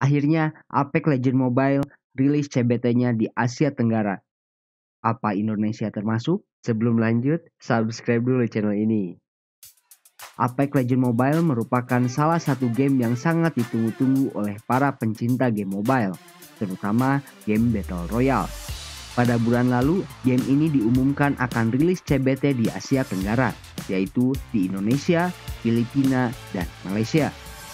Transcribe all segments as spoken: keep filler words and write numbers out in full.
Akhirnya, Apex Legends Mobile rilis C B T-nya di Asia Tenggara. Apa Indonesia termasuk? Sebelum lanjut, subscribe dulu channel ini. Apex Legends Mobile merupakan salah satu game yang sangat ditunggu-tunggu oleh para pencinta game mobile, terutama game Battle Royale. Pada bulan lalu, game ini diumumkan akan rilis C B T di Asia Tenggara, yaitu di Indonesia, Filipina, dan Malaysia.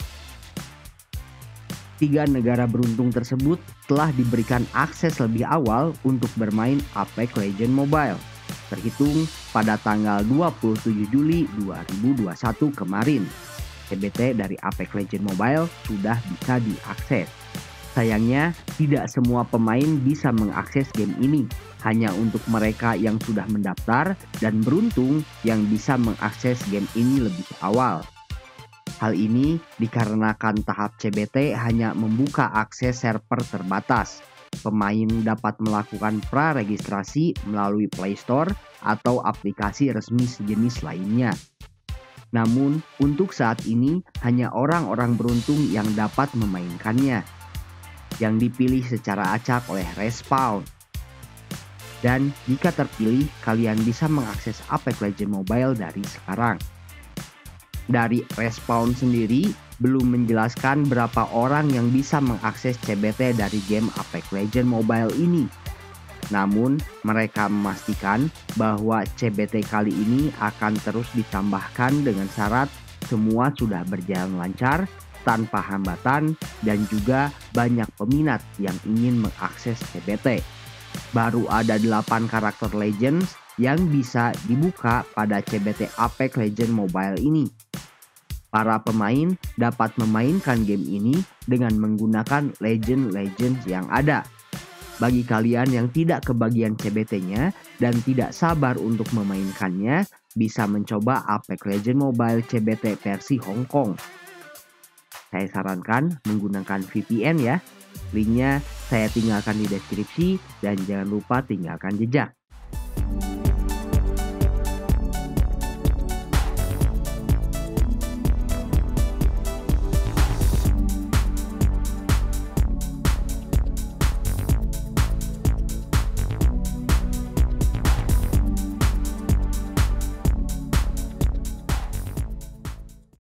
Tiga negara beruntung tersebut telah diberikan akses lebih awal untuk bermain Apex Legends Mobile, terhitung pada tanggal dua puluh tujuh Juli dua ribu dua puluh satu kemarin. C B T dari Apex Legends Mobile sudah bisa diakses. Sayangnya, tidak semua pemain bisa mengakses game ini. Hanya untuk mereka yang sudah mendaftar dan beruntung yang bisa mengakses game ini lebih awal. Hal ini dikarenakan tahap C B T hanya membuka akses server terbatas. Pemain dapat melakukan pra-registrasi melalui Play Store atau aplikasi resmi sejenis lainnya. Namun, untuk saat ini hanya orang-orang beruntung yang dapat memainkannya, yang dipilih secara acak oleh Respawn. Dan jika terpilih, kalian bisa mengakses Apex Legends Mobile dari sekarang. Dari Respawn sendiri belum menjelaskan berapa orang yang bisa mengakses C B T dari game Apex Legends Mobile ini. Namun, mereka memastikan bahwa C B T kali ini akan terus ditambahkan dengan syarat semua sudah berjalan lancar, tanpa hambatan, dan juga banyak peminat yang ingin mengakses C B T. Baru ada delapan karakter Legends yang bisa dibuka pada C B T Apex Legends Mobile ini. Para pemain dapat memainkan game ini dengan menggunakan Legend-Legends yang ada. Bagi kalian yang tidak kebagian C B T-nya dan tidak sabar untuk memainkannya, bisa mencoba Apex Legends Mobile C B T versi Hong Kong. Saya sarankan menggunakan V P N ya. Linknya saya tinggalkan di deskripsi dan jangan lupa tinggalkan jejak.